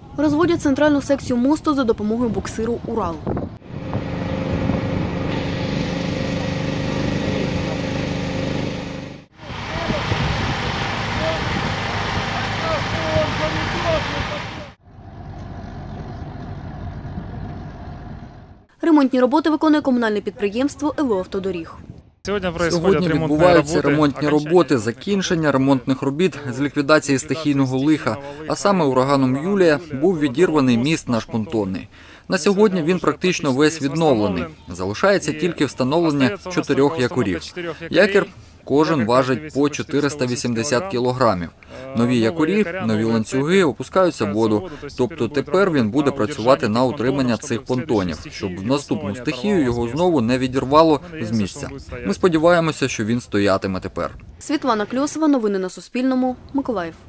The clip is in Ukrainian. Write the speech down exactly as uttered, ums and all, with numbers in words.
Розводять центральну секцію мосту за допомогою буксиру «Урал». Ремонтні роботи виконує комунальне підприємство «Елоавтодоріг». Сьогодні відбуваються ремонтні роботи, закінчення ремонтних робіт з ліквідації стихійного лиха, а саме ураганом Юлія був відірваний міст наш понтонний. На сьогодні він практично весь відновлений. Залишається тільки встановлення чотирьох якорів. Якір кожен важить по чотириста вісімдесят кілограмів. Нові якорі, нові ланцюги опускаються в воду. Тобто тепер він буде працювати на утримання цих понтонів, щоб в наступну стихію його знову не відірвало з місця. Ми сподіваємося, що він стоятиме тепер. Світлана Кльосова, новини на Суспільному, Миколаїв.